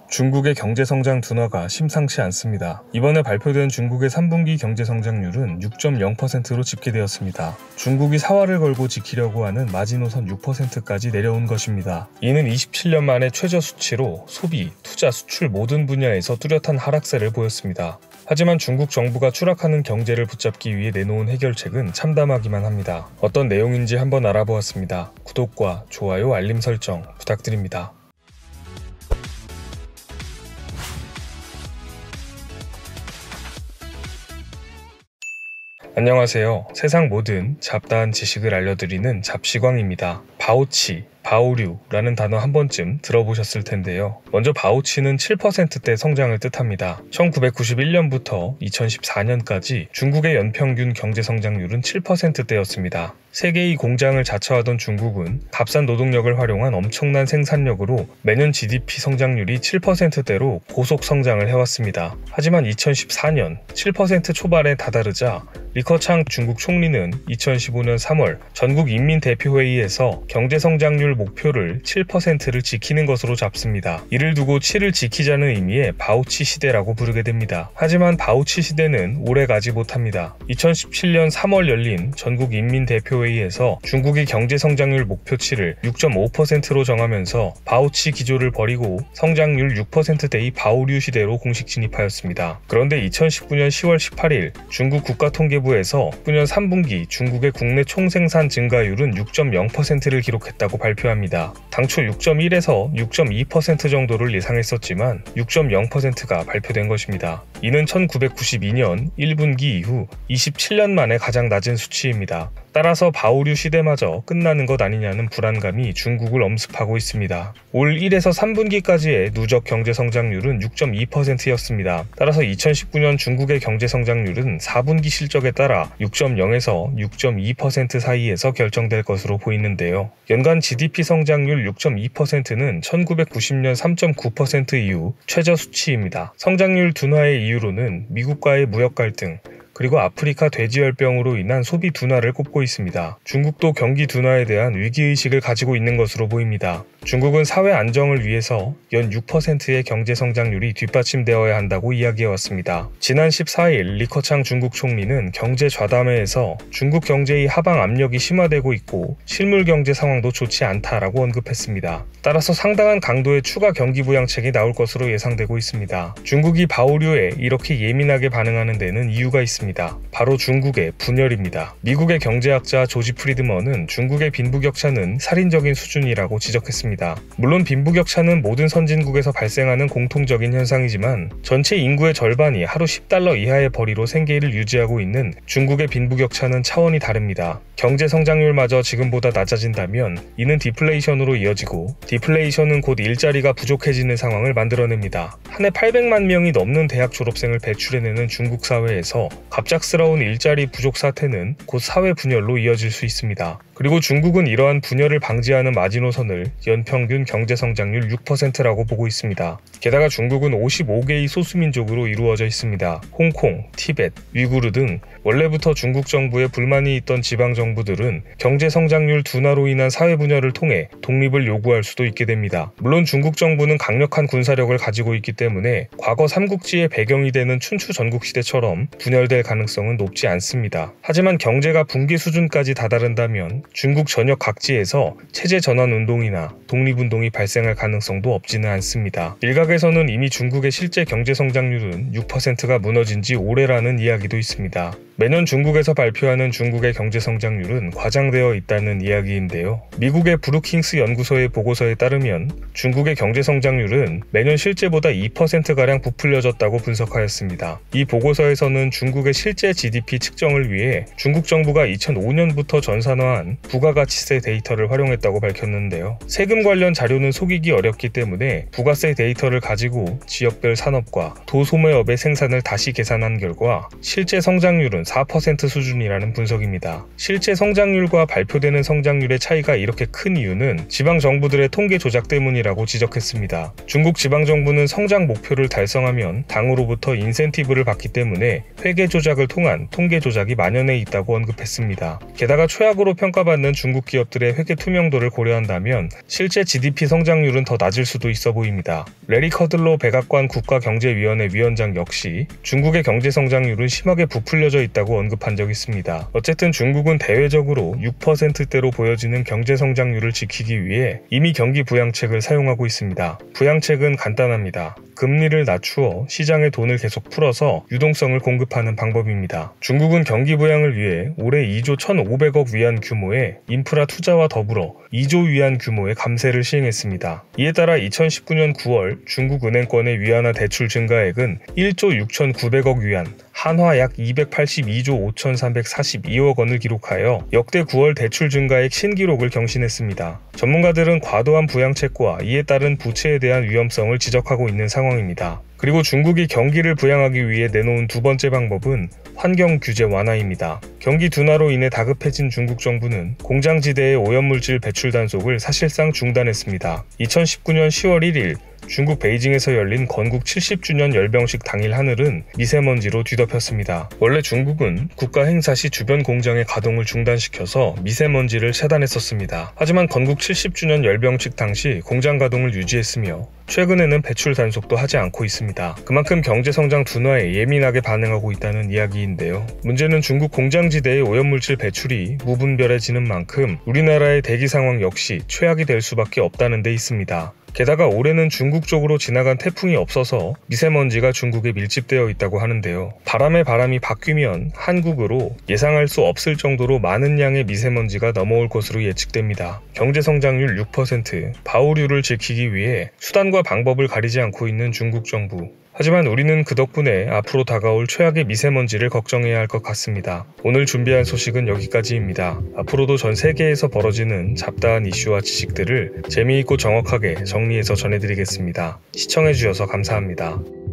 중국의 경제성장 둔화가 심상치 않습니다. 이번에 발표된 중국의 3분기 경제성장률은 6.0%로 집계되었습니다. 중국이 사활을 걸고 지키려고 하는 마지노선 6%까지 내려온 것입니다. 이는 27년 만에 최저 수치로 소비, 투자, 수출 모든 분야에서 뚜렷한 하락세를 보였습니다. 하지만 중국 정부가 추락하는 경제를 붙잡기 위해 내놓은 해결책은 참담하기만 합니다. 어떤 내용인지 한번 알아보았습니다. 구독과 좋아요, 알림 설정 부탁드립니다. 안녕하세요. 세상 모든 잡다한 지식을 알려드리는 잡시광입니다. 바오치, 바오류라는 단어 한 번쯤 들어보셨을 텐데요. 먼저 바오치는 7%대 성장을 뜻합니다. 1991년부터 2014년까지 중국의 연평균 경제성장률은 7%대였습니다. 세계의 공장을 자처하던 중국은 값싼 노동력을 활용한 엄청난 생산력으로 매년 GDP 성장률이 7%대로 고속 성장을 해왔습니다. 하지만 2014년 7% 초반에 다다르자 리커창 중국 총리는 2015년 3월 전국 인민대표회의에서 경제성장률 목표를 7%를 지키는 것으로 잡습니다. 이를 두고 7을 지키자는 의미의 바오치 시대라고 부르게 됩니다. 하지만 바오치 시대는 오래 가지 못합니다. 2017년 3월 열린 전국 인민대표회의에서 중국이 경제성장률 목표치를 6.5%로 정하면서 바오치 기조를 버리고 성장률 6%대의 바오류 시대로 공식 진입하였습니다. 그런데 2019년 10월 18일 중국 국가통계부에서 19년 3분기 중국의 국내 총생산 증가율은 6.0%를 기록했다고 발표합니다. 당초 6.1에서 6.2% 정도를 예상했었지만 6.0%가 발표된 것입니다. 이는 1992년 1분기 이후 27년 만에 가장 낮은 수치입니다. 따라서 바오류 시대마저 끝나는 것 아니냐는 불안감이 중국을 엄습하고 있습니다. 올 1에서 3분기까지의 누적 경제성장률은 6.2%였습니다. 따라서 2019년 중국의 경제성장률은 4분기 실적에 따라 6.0에서 6.2% 사이에서 결정될 것으로 보이는데요. 연간 GDP 성장률 6.2%는 1990년 3.9% 이후 최저 수치입니다. 성장률 둔화의 이유로는 미국과의 무역 갈등, 그리고 아프리카 돼지열병으로 인한 소비 둔화를 꼽고 있습니다. 중국도 경기 둔화에 대한 위기의식을 가지고 있는 것으로 보입니다. 중국은 사회 안정을 위해서 연 6%의 경제성장률이 뒷받침되어야 한다고 이야기해왔습니다. 지난 14일 리커창 중국 총리는 경제 좌담회에서 중국 경제의 하방 압력이 심화되고 있고 실물 경제 상황도 좋지 않다라고 언급했습니다. 따라서 상당한 강도의 추가 경기 부양책이 나올 것으로 예상되고 있습니다. 중국이 바오류에 이렇게 예민하게 반응하는 데는 이유가 있습니다. 바로 중국의 분열입니다. 미국의 경제학자 조지 프리드먼은 중국의 빈부격차는 살인적인 수준이라고 지적했습니다. 물론 빈부격차는 모든 선진국에서 발생하는 공통적인 현상이지만 전체 인구의 절반이 하루 $10 이하의 벌이로 생계를 유지하고 있는 중국의 빈부격차는 차원이 다릅니다. 경제 성장률마저 지금보다 낮아진다면 이는 디플레이션으로 이어지고 디플레이션은 곧 일자리가 부족해지는 상황을 만들어냅니다. 한 해 800만 명이 넘는 대학 졸업생을 배출해내는 중국 사회에서 갑작스러운 일자리 부족 사태는 곧 사회 분열로 이어질 수 있습니다. 그리고 중국은 이러한 분열을 방지하는 마지노선을 연평균 경제성장률 6%라고 보고 있습니다. 게다가 중국은 55개의 소수민족으로 이루어져 있습니다. 홍콩, 티벳, 위구르 등 원래부터 중국 정부에 불만이 있던 지방정부들은 경제성장률 둔화로 인한 사회 분열을 통해 독립을 요구할 수도 있게 됩니다. 물론 중국 정부는 강력한 군사력을 가지고 있기 때문에 과거 삼국지의 배경이 되는 춘추 전국시대처럼 분열될 가능성은 높지 않습니다. 하지만 경제가 붕괴 수준까지 다다른다면 중국 전역 각지에서 체제 전환 운동이나 독립운동이 발생할 가능성도 없지는 않습니다. 일각에서는 이미 중국의 실제 경제성장률은 6%가 무너진 지 오래라는 이야기도 있습니다. 매년 중국에서 발표하는 중국의 경제성장률은 과장되어 있다는 이야기인데요. 미국의 브루킹스 연구소의 보고서에 따르면 중국의 경제성장률은 매년 실제보다 2%가량 부풀려졌다고 분석하였습니다. 이 보고서에서는 중국의 실제 GDP 측정을 위해 중국 정부가 2005년부터 전산화한 부가가치세 데이터를 활용했다고 밝혔는데요. 세금 관련 자료는 속이기 어렵기 때문에 부가세 데이터를 가지고 지역별 산업과 도소매업의 생산을 다시 계산한 결과 실제 성장률은 4% 수준이라는 분석입니다. 실제 성장률과 발표되는 성장률의 차이가 이렇게 큰 이유는 지방정부들의 통계 조작 때문이라고 지적했습니다. 중국 지방정부는 성장 목표를 달성하면 당으로부터 인센티브를 받기 때문에 회계 조작을 통한 통계 조작이 만연해 있다고 언급했습니다. 게다가 최악으로 평가받는 중국 기업들의 회계 투명도를 고려한다면 실제 GDP 성장률은 더 낮을 수도 있어 보입니다. 레리 커들로 백악관 국가경제위원회 위원장 역시 중국의 경제 성장률은 심하게 부풀려져 있다고 언급한 적이 있습니다. 어쨌든 중국은 대외적으로 6%대로 보여지는 경제 성장률을 지키기 위해 이미 경기 부양책을 사용하고 있습니다. 부양책은 간단합니다. 금리를 낮추어 시장에 돈을 계속 풀어서 유동성을 공급하는 방법입니다. 중국은 경기 부양을 위해 올해 2조 1,500억 위안 규모의 인프라 투자와 더불어 2조 위안 규모의 감세를 시행했습니다. 이에 따라 2019년 9월 중국은행권의 위안화 대출 증가액은 1조 6,900억 위안, 한화 약 282조 5,342억 원을 기록하여 역대 9월 대출 증가액 신기록을 경신했습니다. 전문가들은 과도한 부양책과 이에 따른 부채에 대한 위험성을 지적하고 있는 상황입니다. 그리고 중국이 경기를 부양하기 위해 내놓은 두 번째 방법은 환경 규제 완화입니다. 경기 둔화로 인해 다급해진 중국 정부는 공장지대의 오염물질 배출 단속을 사실상 중단했습니다. 2019년 10월 1일 중국 베이징에서 열린 건국 70주년 열병식 당일 하늘은 미세먼지로 뒤덮였습니다. 원래 중국은 국가 행사 시 주변 공장의 가동을 중단시켜서 미세먼지를 차단했었습니다. 하지만 건국 70주년 열병식 당시 공장 가동을 유지했으며 최근에는 배출 단속도 하지 않고 있습니다. 그만큼 경제성장 둔화에 예민하게 반응하고 있다는 이야기인데요. 문제는 중국 공장지대의 오염물질 배출이 무분별해지는 만큼 우리나라의 대기 상황 역시 최악이 될 수밖에 없다는 데 있습니다. 게다가 올해는 중국 쪽으로 지나간 태풍이 없어서 미세먼지가 중국에 밀집되어 있다고 하는데요. 바람이 바뀌면 한국으로 예상할 수 없을 정도로 많은 양의 미세먼지가 넘어올 것으로 예측됩니다. 경제성장률 6%, 바오류를 지키기 위해 수단과 방법을 가리지 않고 있는 중국 정부. 하지만 우리는 그 덕분에 앞으로 다가올 최악의 미세먼지를 걱정해야 할 것 같습니다. 오늘 준비한 소식은 여기까지입니다. 앞으로도 전 세계에서 벌어지는 잡다한 이슈와 지식들을 재미있고 정확하게 정리해서 전해드리겠습니다. 시청해주셔서 감사합니다.